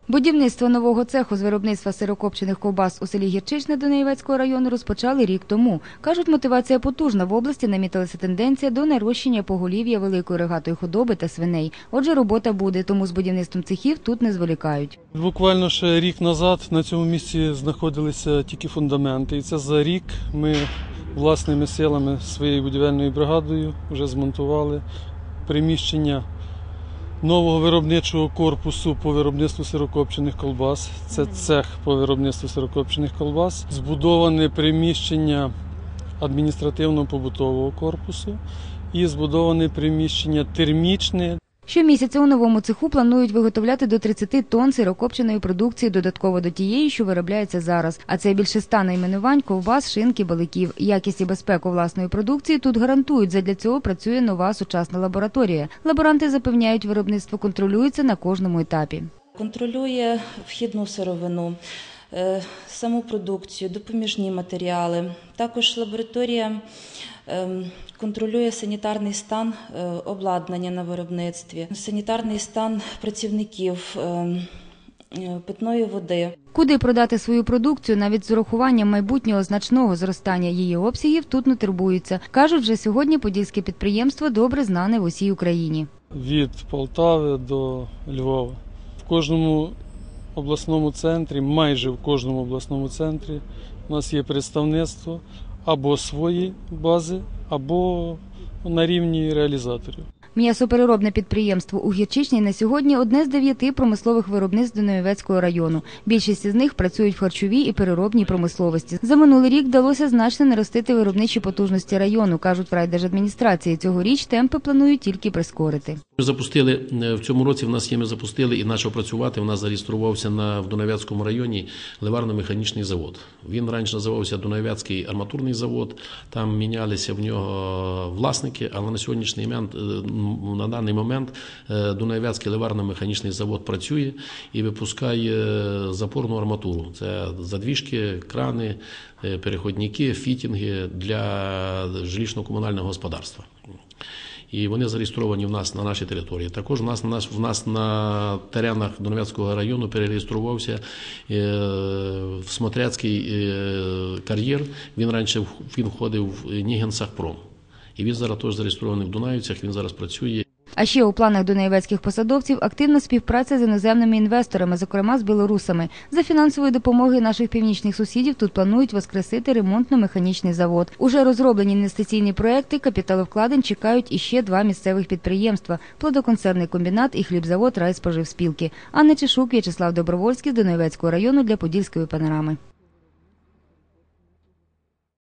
Будівництво нового цеху з виробництва сирокопчених ковбас у селі Гірчичне Дунаєвецького району розпочали рік тому. Кажуть, мотивація потужна. В області намітилася тенденція до нарощення поголів'я великої рогатої худоби та свиней. Отже, робота буде, тому з будівництвом цехів тут не зволікають. Буквально ще рік назад на цьому місці знаходилися тільки фундаменти. І це за рік ми власними силами своєю будівельною бригадою вже змонтували приміщення нового виробничого корпусу по виробництву сирокопчених ковбас. Це цех по виробництву сирокопчених ковбас. Збудоване приміщення адміністративно-побутового корпусу і збудоване приміщення термічне. Щомісяця у новому цеху планують виготовляти до 30 тонн сирокопченої продукції додатково до тієї, що виробляється зараз. А це більше 100 найменувань ковбас, шинки, баликів. Якість і безпеку власної продукції тут гарантують. Задля цього працює нова сучасна лабораторія. Лаборанти запевняють, виробництво контролюється на кожному етапі. Контролює вхідну сировину, саму продукцію, допоміжні матеріали. Також лабораторія контролює санітарний стан обладнання на виробництві, санітарний стан працівників, питної води. Куди продати свою продукцію, навіть з урахуванням майбутнього значного зростання її обсягів, тут не турбуються. Кажуть, вже сьогодні подільське підприємство добре знане в усій Україні. Від Полтави до Львова. В кожному обласному центрі, майже в кожному обласному центрі у нас є представництво або свої бази, або на рівні реалізаторів. М'ясопереробне підприємство у Гірчичній на сьогодні одне з 9 промислових виробництв Дунаєвецького району. Більшість із них працюють в харчовій і переробній промисловості. За минулий рік вдалося значно наростити виробничі потужності району, кажуть в райдержадміністрації. Цьогоріч темпи планують тільки прискорити. Ми запустили в цьому році, ми запустили і почав працювати. У нас зареєструвався в Дунаєвецькому районі ливарно-механічний завод. Він раніше називався Дунаєвецький арматурний завод. Там мінялися в нього власники, але на сьогоднішній момент, на даний момент Дунаєвецький ливарно-механічний завод працює і випускає запорну арматуру. Це задвіжки, крани, переходники, фітінги для жилищно-комунального господарства. І вони зареєстровані в нас на нашій території. Також в нас на теренах Дунаєвецького району перереєструвався Смотряцький кар'єр. Він раніше входив в Нігенсахпром. І він зараз теж зареєстрований в Дунаївцях, він зараз працює. А ще у планах дунаєвецьких посадовців активна співпраця з іноземними інвесторами, зокрема з білорусами. За фінансової допомоги наших північних сусідів тут планують воскресити ремонтно-механічний завод. Уже розроблені інвестиційні проекти, капіталовкладень чекають іще 2 місцевих підприємства – плодоконсервний комбінат і хлібзавод райспоживспілки. Анна Чешук, В'ячеслав Добровольський з Дунаєвецького району для Подільської панорами.